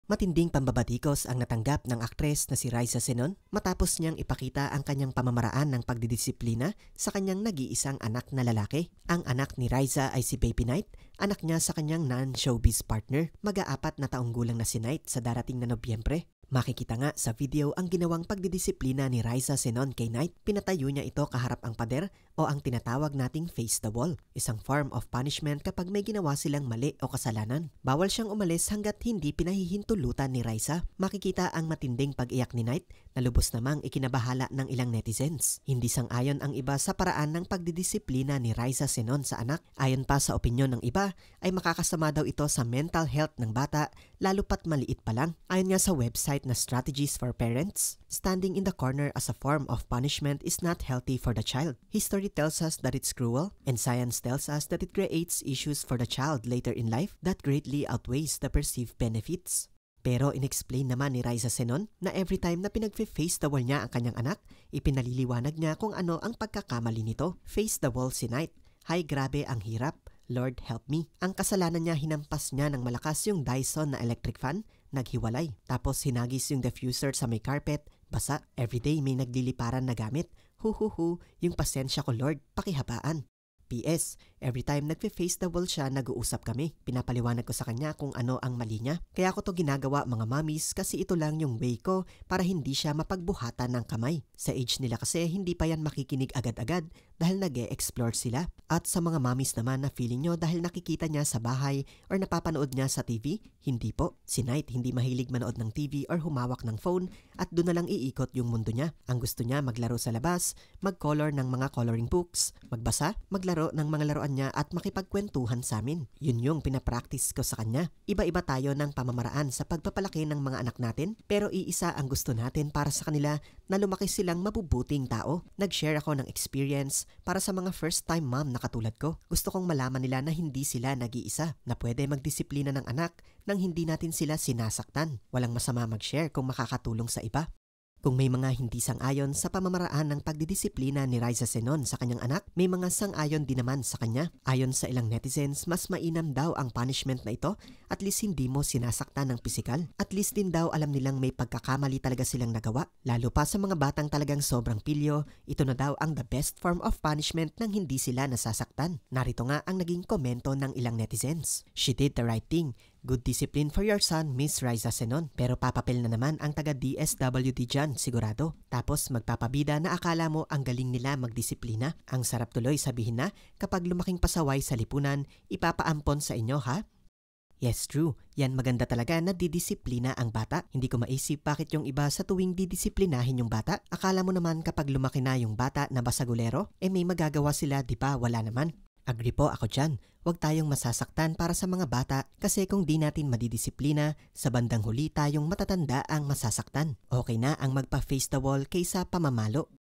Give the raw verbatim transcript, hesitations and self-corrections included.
Matinding pambabatikos ang natanggap ng aktres na si Raisa Senon matapos niyang ipakita ang kanyang pamamaraan ng pagdidisiplina sa kanyang nag-iisang anak na lalaki. Ang anak ni Raisa ay si Baby Knight, anak niya sa kanyang non-showbiz partner. Mag-aapat na taong gulang na si Knight sa darating na Nobyembre. Makikita nga sa video ang ginawang pagdidisiplina ni Raisa Senon kay Knight. Pinatayo niya ito kaharap ang pader o ang tinatawag nating face the wall. Isang form of punishment kapag may ginawa silang mali o kasalanan. Bawal siyang umalis hanggat hindi pinahihintulutan ni Raisa. Makikita ang matinding pag-iyak ni Knight na lubos namang ikinabahala ng ilang netizens. Hindi sang-ayon ang iba sa paraan ng pagdidisiplina ni Raisa Senon sa anak. Ayon pa sa opinyon ng iba ay makakasama daw ito sa mental health ng bata lalo pat maliit pa lang. Ayon nga sa website na Strategies for Parents, standing in the corner as a form of punishment is not healthy for the child. History tells us that it's cruel, and science tells us that it creates issues for the child later in life that greatly outweighs the perceived benefits. Pero inexplain naman ni Raisa Senon na every time na pinag-face the wall niya ang kanyang anak, ipinaliliwanag niya kung ano ang pagkakamali nito. Face the wall si Knight. Hay, grabe ang hirap. Lord help me. Ang kasalanan niya, hinampas niya ng malakas yung Dyson na electric fan, naghiwalay. Tapos hinagis yung diffuser sa may carpet, basa. Everyday may nagliliparan na gamit. Huhuhu, yung pasensya ko Lord, pakihabaan. P S. Every time nagfe-face the wall siya, nag-uusap kami. Pinapaliwanag ko sa kanya kung ano ang mali niya. Kaya ko to ginagawa mga mommies kasi ito lang yung way ko para hindi siya mapagbuhatan ng kamay. Sa age nila kasi hindi pa yan makikinig agad-agad dahil nag-e-explore sila. At sa mga mommies naman na feeling nyo dahil nakikita niya sa bahay or napapanood niya sa T V, hindi po. Si Knight hindi mahilig manood ng T V or humawak ng phone at doon na lang iikot yung mundo niya. Ang gusto niya maglaro sa labas, mag-color ng mga coloring books, magbasa, maglaro ng mga laruan niya at makipagkwentuhan sa amin. Yun yung pinapractice ko sa kanya. Iba-iba tayo ng pamamaraan sa pagpapalaki ng mga anak natin pero iisa ang gusto natin para sa kanila na lumaki silang mabubuting tao. Nag-share ako ng experience para sa mga first time mom na katulad ko. Gusto kong malaman nila na hindi sila nag-iisa, na pwede magdisiplina ng anak nang hindi natin sila sinasaktan. Walang masama mag-share kung makakatulong sa iba. Kung may mga hindi sang-ayon sa pamamaraan ng pagdidisiplina ni Raisa Senon sa kanyang anak, may mga sang-ayon din naman sa kanya. Ayon sa ilang netizens, mas mainam daw ang punishment na ito, at least hindi mo sinasaktan ng pisikal. At least din daw alam nilang may pagkakamali talaga silang nagawa. Lalo pa sa mga batang talagang sobrang pilyo, ito na daw ang the best form of punishment nang hindi sila nasasaktan. Narito nga ang naging komento ng ilang netizens. She did the right thing. Good discipline for your son, Miss Raisa Senon. Pero papapil na naman ang taga-D S W D dyan, sigurado. Tapos magpapabida na akala mo ang galing nila magdisiplina. Ang sarap tuloy sabihin na kapag lumaking pasaway sa lipunan, ipapaampon sa inyo ha? Yes, true. Yan maganda talaga na didisiplina ang bata. Hindi ko maisip bakit yung iba sa tuwing didisiplinahin yung bata. Akala mo naman kapag lumaki na yung bata na basagulero, eh may magagawa sila, di ba? Wala naman. Agree po ako dyan. Huwag tayong masasaktan para sa mga bata kasi kung di natin madidisiplina, sa bandang huli tayong matatanda ang masasaktan. Okay na ang magpa-face the wall kaysa pamamalo.